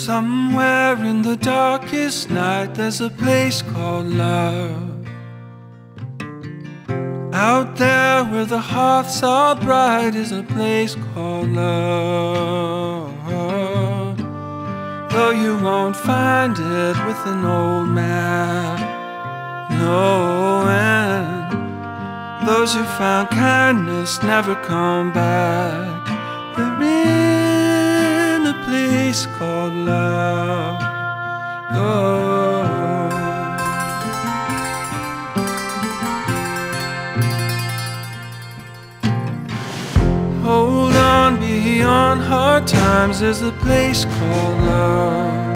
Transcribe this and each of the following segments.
Somewhere in the darkest night there's a place called love. Out there where the hearths are bright is a place called love. Though you won't find it with an old man, no, and those who found kindness never come back. They're in a place called love. Oh. Hold on, beyond hard times there's a place called love,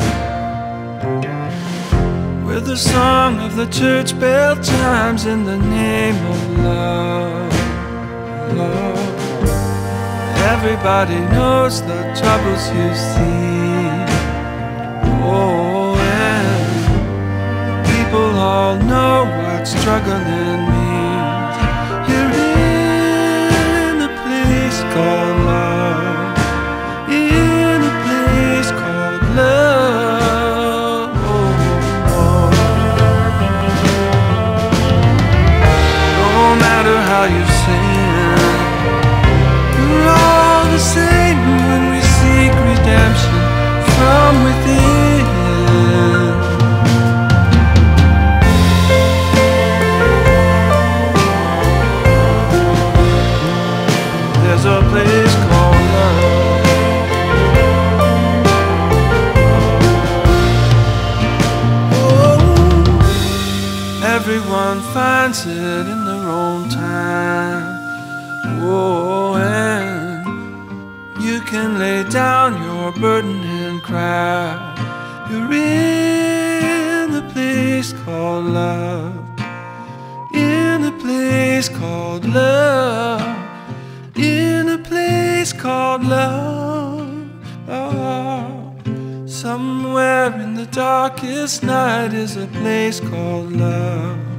where the song of the church bell chimes in the name of love. Love. Everybody knows the troubles you see. Oh, and people all know what struggling means. You're in a place called love, in a place called love. Oh. No matter how you sin, we're all the same when we seek redemption from within. There's a place called love. Oh, everyone finds it in their own time. Oh, and you can lay down your burden and cry. You're in a place called love, in a place called love, in a place called love. Oh, somewhere in the darkest night is a place called love.